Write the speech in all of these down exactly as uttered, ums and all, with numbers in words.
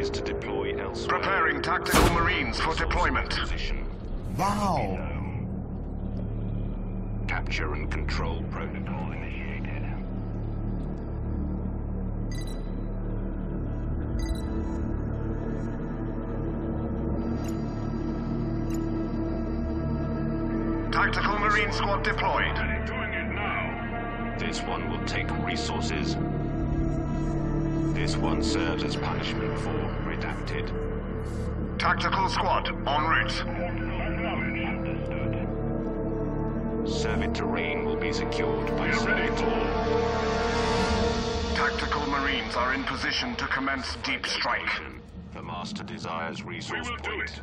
orders to deploy elsewhere. Preparing tactical marines for deployment. Position. Wow. Capture and control protocol initiated. Tactical marine squad deployed. Doing it now. This one will take resources. This one serves as punishment for redacted. Tactical squad en route. Servit terrain will be secured by Servitor. Tactical marines are in position to commence deep strike. The Master desires resource We will do point. it.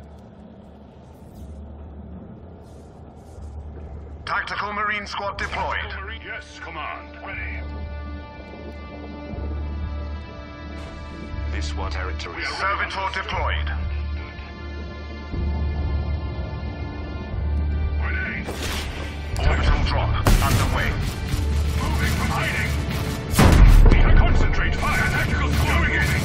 Tactical marine squad deployed. Marine, yes, command. Ready. This one territory. Servitor deployed. Grenade. Orbital drop underway. Moving from hiding. We can concentrate fire. Tactical squad doing it.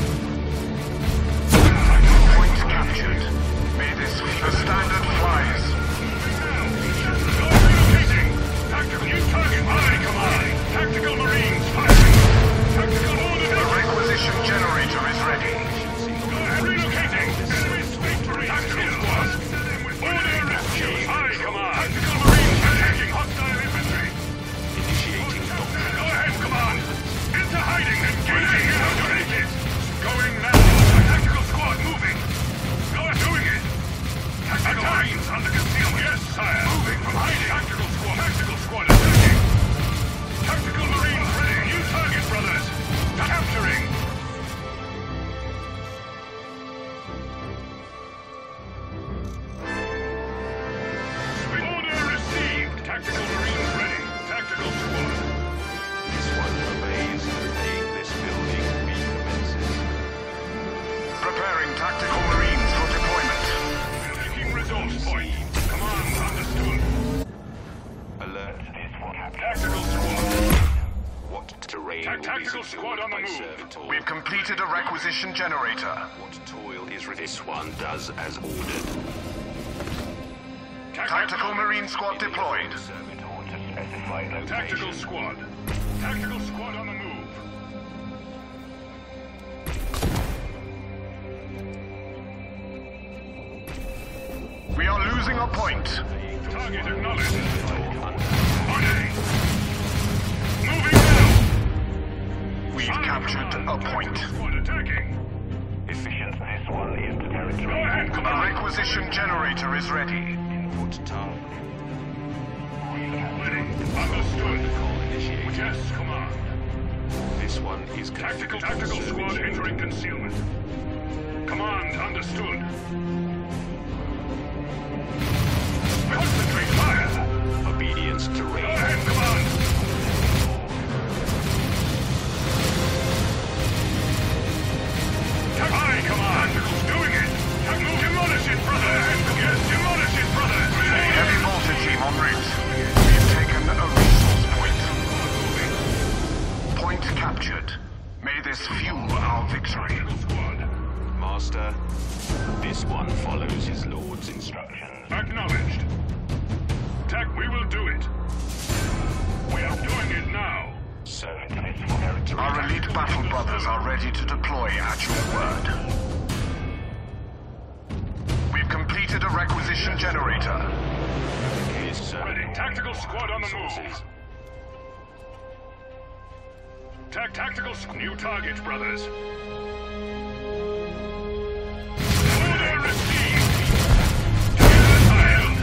Point captured. May this be the standard flies. Relocating. Tactical new target. High command. Tactical marines firing. Tactical order. The requisition generator is ready. Go ahead. Relocating. Enemy's victory. Tactical squad. Order rescue. High command. Tactical marines attacking hostile infantry. Initiating doctrine. Go ahead, command. Into hiding. Engaging. Counter-rated. Going now. Tactical squad moving. Go ahead. Doing it. Tactical marines under concealment. Yes, sire. Moving from hiding. Tactical squad. Tactical squad attacking. Tactical marines ready. New target, brothers. Capturing. Order received. Tactical marines ready. Tactical squad. This one obeys. Obeying this building recommences. Preparing tactical marines for deployment. Taking resource point. Command understood. Alert. Tactical squad. What terrain Ta- will tactical be squad secured on the by move. Servitor? We've completed a requisition generator. What toil is re- this one does as ordered. Tactical marine squad deployed. Tactical squad. Tactical squad on the move. We are losing a point. Target acknowledged. On A. Moving now. We've captured a point. Tactical squad attacking. Efficient. This one is the Go territory. ahead, A command. requisition generator is ready. Input tongue. Ready. Understood. Call initiated. Yes, command. This one is Tactical configured tactical for squad service. entering concealment. Command understood. Concentrate fire. Obedience Go terrain. ahead, command. Aye, command. Tactical's doing it. Tactical, demolish it, brother. Yes, demolish it, brother. Heavy mortar team en route. We've taken a resource point. Point captured. May this fuel our victory. Tactical squad. Master, this one follows his lord's instructions. Acknowledged. Tac, we will do it. We are doing it now. Service this one territory. Our elite battle brothers are ready to deploy at your word. We've completed a requisition generator. Is serving Ready. Tactical squad on the resources. move. Tac tactical squ- new target, brothers. Order received. Target assigned.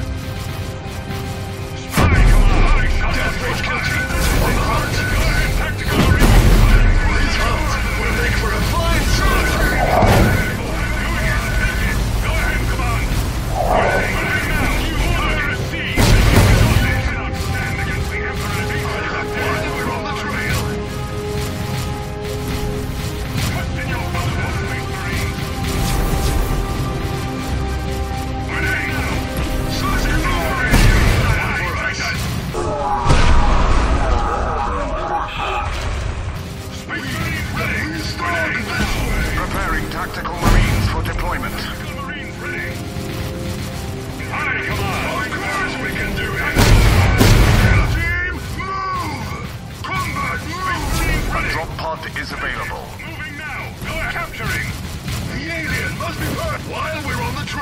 Spy command. Deathwatch guilty. On the hunt. Go ahead, tactical marine. This hunt will make for a fine time. Doing it. Go ahead, command. Ready. Ready now. Order received. Resources cannot stand against the Emperor's orders. We're on the trail. Trust in your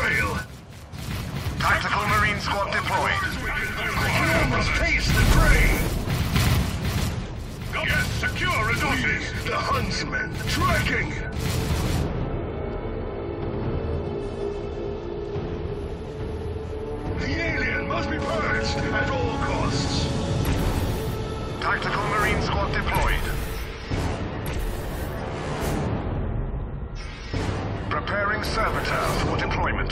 trail. Tactical Marine Squad deployed. You must taste the prey. Go. Yes, secure resources. The huntsman tracking. The alien must be purged at all costs. Tactical Marine Squad deployed. Preparing servitor for deployment.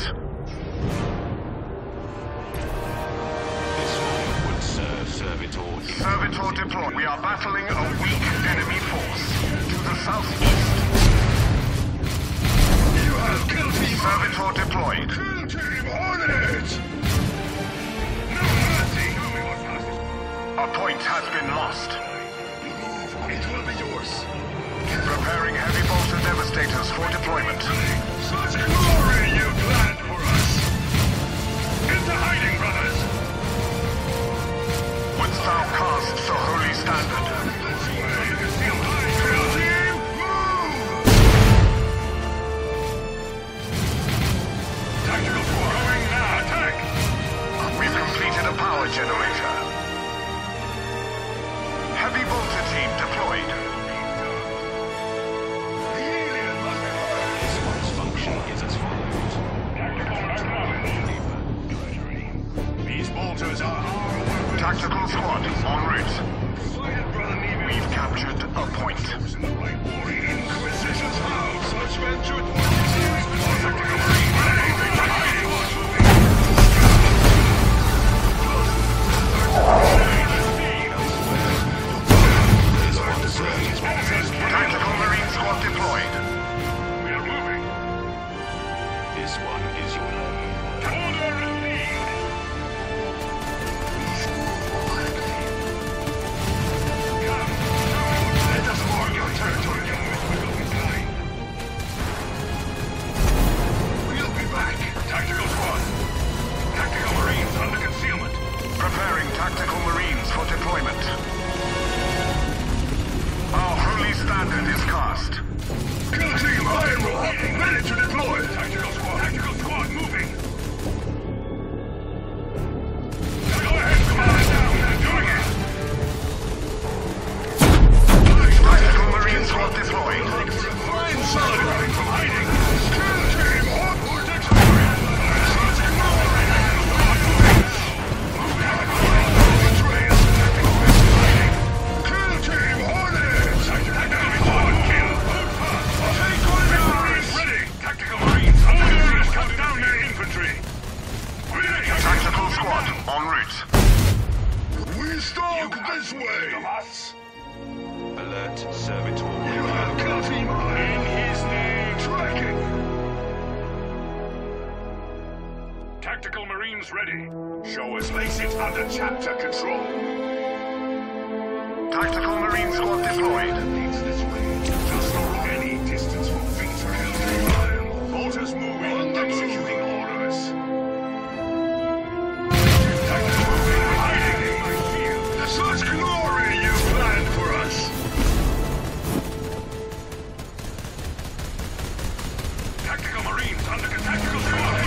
This one would serve Servitor. Servitor deployed. We are battling a weak enemy force. To the southeast. You have killed Team Servitor deployed. Kill Team Hornet! No mercy. Show me what passes. A point has been lost. Move, it will be yours. Preparing heavy bolter devastators for deployment. Such glory you planned for us. Into hiding, brothers. Wouldst thou cast the holy standard? This way. Conceal hide. Kill Team, move! Tactical squad. Going now. Attack. We've completed a power generator. Heavy bolter team deployed. The alien must be purged. This one's function is as follows. These bolters are our weapons. Tactical squad en route. Quiet, brother Nemo. We've captured a point. In the right The war. Inquisition's house. Such men should Tactical marine ready. Into hiding. This one serves Tactical Marine Squad deployed. We are moving. This one is your Order received. Come. Let us mark your territory. We'll be back. Tactical squad. Tactical marines under concealment. Preparing tactical marines for deployment. Our holy standard is cast. Kill Team Iron Roll. Ready to deploy. Tactical squad. Tactical squad moving. Go ahead, command. Down. Doing it. Tactical Marine Squad deployed. Fine son. From hiding. Kill Team Hawkwood. Kill Team Hornet. Tactical squad kill. Take on the marines ready. Tactical marines under concealment. Cut down their infantry. Tactical squad en route. We stalk this way. Us. alert servitor. You have killed Team Iron. In his name. Tracking. Tactical marines ready. Show us. Place it under chapter control. Tactical Marine Squad deployed. Leads this way. Just not any distance from victory. Team Iron. Bolters moving. On the move. Executing orders. Tactical moving. Hiding. I feel. Such glory you planned for us. Tactical marines under tactical squad.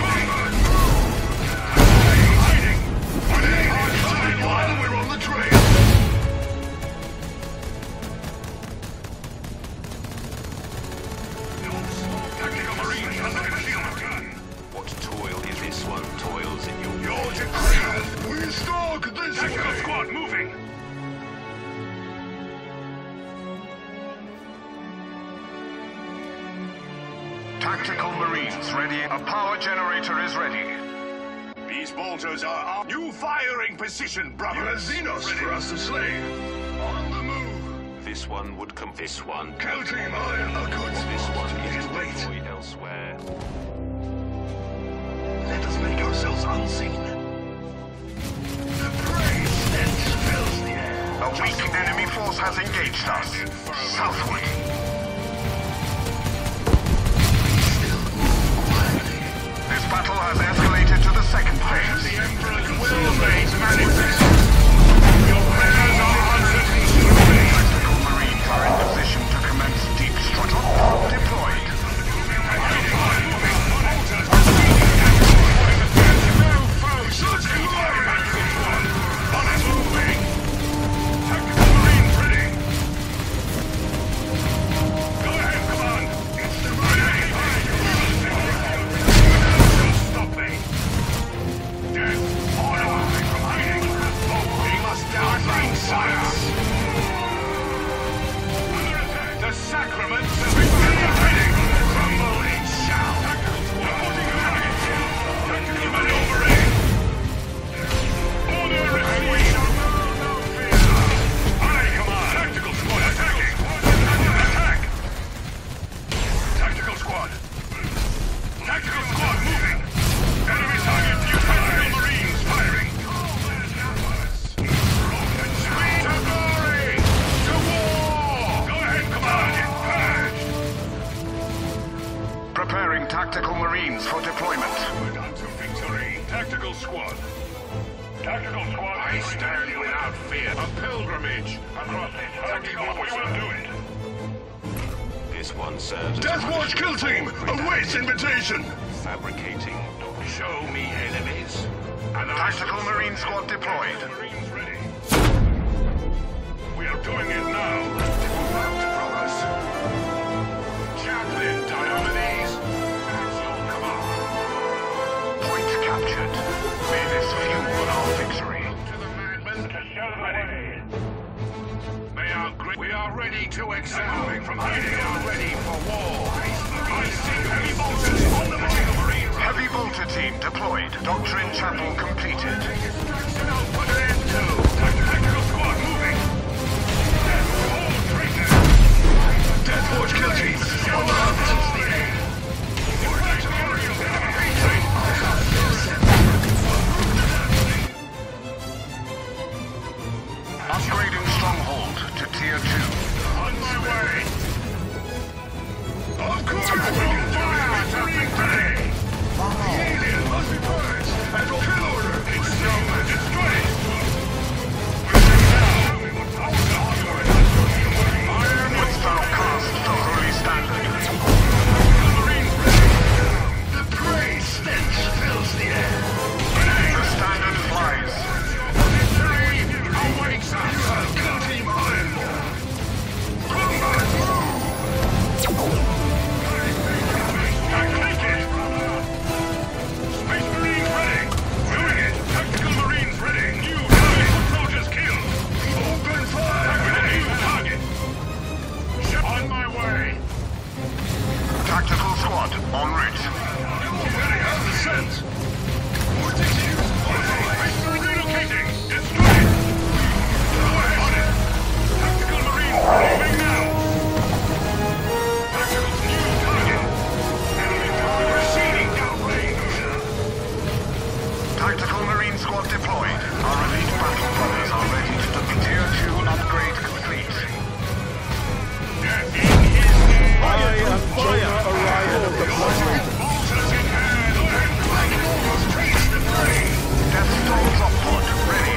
Hiding. Hiding while we're on the trail. Tactical marines under concealment. What toil is this one toils in your Your decree. We stalk this Tactical way. squad moving. Tactical Marines ready. A power generator is ready. These bolters are our new firing position, You have brothers. Xenos for us to slay. On the move. This one would come. This one. Kill Team Iron. A good This spot. one It is is bait. deployed elsewhere. Let us make ourselves unseen. The prey stench fills the air. A weak enemy force has engaged us. Southward. Still move quietly. This battle has escalated to the second The phase. Emperor's will made manifest. Your prayers are answered. Tactical Marines are in position to commence deep strike. Deployed. Bolters. Marines for deployment. We're on to victory. Tactical squad. Tactical squad. I stand without fear. A pilgrimage across this tactical. We will do it. This one serves as Deathwatch kill team awaits invitation. fabricating. Show me enemies. And Tactical Marine squad deployed. Marines ready. We are doing it now. Move out, brothers. Chaplain Diomedes. That's your command. Point captured. May this fuel our victory. To the madman to show the way. May our great... We are ready to excel. Moving from hiding. We are ready for war. I see heavy bolters on the Tactical Marine. Heavy bolter team deployed. Doctrine chapel completed. Now put an end to. Tactical squad moving. All traitors. Deathwatch kill team on the hunt. Upgrading stronghold to tier two. On my way. Of course we can do it. Victory! The alien must be purged and kill order. It's no man. Destroy it. Wouldst thou cast the holy standard? The prey stench fills the air. The standard flies. Awakes us. You have kill team Ironborn. Combat move! Take it. Space Marines ready. Doing it. Tactical Marines ready. New target. Soldiers killed. Open fire! With a new target. Ship on my way. Tactical squad en route. Ready as the scent. Vortex use. Relocating. Destroy it. Go ahead. On it. Tactical Marines moving now. Tactical new target. Enemy target receding downrange. Tactical Marine squad deployed. Our elite battle brothers are ready to the tier two upgrade complete. Death in his name. I am Jonah Orion of the Bloodline. Bolters in hand. I can almost taste the prey. Death Storm drop pod ready.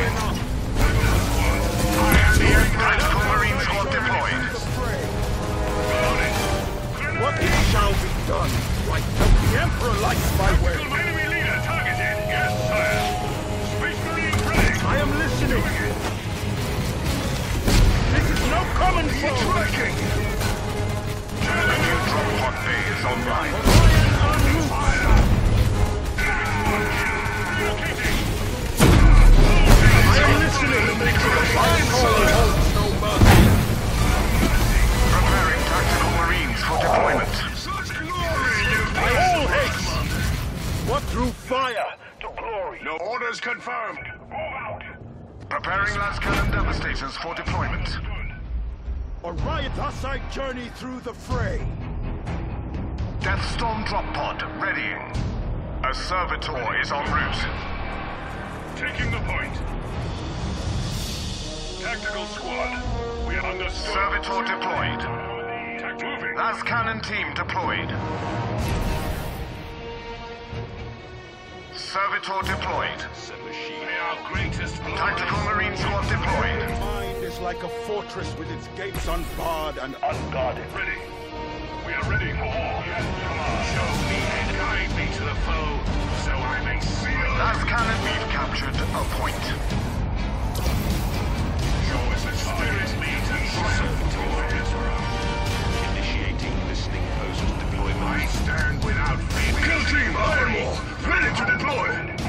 I am the Tactical Marine squad deployed. on it. What shall be done? Right, the Emperor likes my way. Tactical enemy leader targeted. Yes, sire. Space Marine ready. I am listening. This is no common foe. Tracking. The new drop pod bay is online. Relocating. I am listening. My call holds no mercy. Preparing tactical Marines for deployment. Such glory, you By all haste. What through fire? To glory. No orders confirmed. Move out. Preparing Las Cannon Devastators for deployment. Orion, thus I journey through the fray. Death Storm drop pod readying. A servitor is en route. Taking the point. Tactical squad. We are understood. Servitor deployed. Tact moving. Las Cannon team deployed. Servitor deployed. May our greatest glory. Tactical Marine squad deployed. Mind is like a fortress with its gates unbarred and unguarded. Ready. We are ready for war. Yes, come on. Show me and guide me to the foe, so I may seal. Las Cannon we've captured a point. Show us the spirit leads and Initiating listening post deployment. I stand without fear. Kill team Ironborn. Ready to deploy.